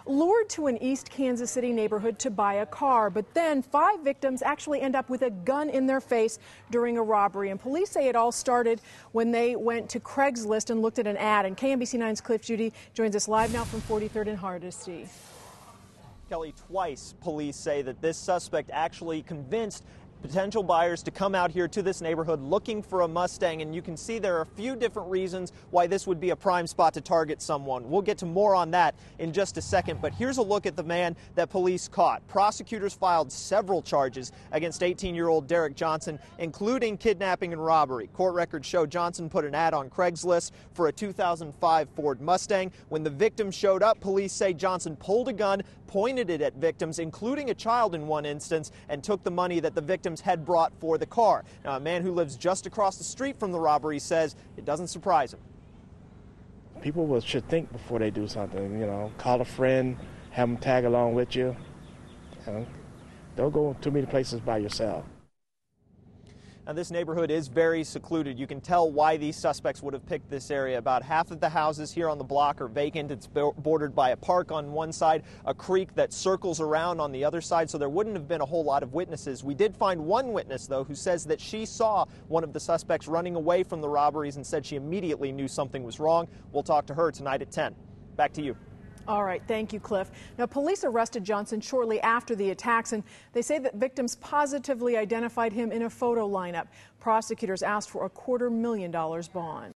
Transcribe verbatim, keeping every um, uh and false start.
lured to an East Kansas City neighborhood to buy a car. But then five victims actually end up with a gun in their face during a robbery. And police say it all started when they went to Craigslist and looked at an ad. And K M B C nine's Cliff Judy joins us live now from forty-third and Hardesty. Kelly, twice police say that this suspect actually convinced potential buyers to come out here to this neighborhood looking for a Mustang, and you can see there are a few different reasons why this would be a prime spot to target someone. We'll get to more on that in just a second, but here's a look at the man that police caught. Prosecutors filed several charges against eighteen-year-old Derek Johnson, including kidnapping and robbery. Court records show Johnson put an ad on Craigslist for a two thousand five Ford Mustang. When the victim showed up, police say Johnson pulled a gun, pointed it at victims, including a child in one instance, and took the money that the victims had brought for the car. Now, a man who lives just across the street from the robbery says it doesn't surprise him. People will, should think before they do something, you know, call a friend, have them tag along with you. You know, don't go too many places by yourself. Now, this neighborhood is very secluded. You can tell why these suspects would have picked this area. About half of the houses here on the block are vacant. It's bordered by a park on one side, a creek that circles around on the other side, so there wouldn't have been a whole lot of witnesses. We did find one witness, though, who says that she saw one of the suspects running away from the robberies and said she immediately knew something was wrong. We'll talk to her tonight at ten. Back to you. All right, thank you, Cliff. Now, police arrested Johnson shortly after the attacks, and they say that victims positively identified him in a photo lineup. Prosecutors asked for a quarter million dollars bond.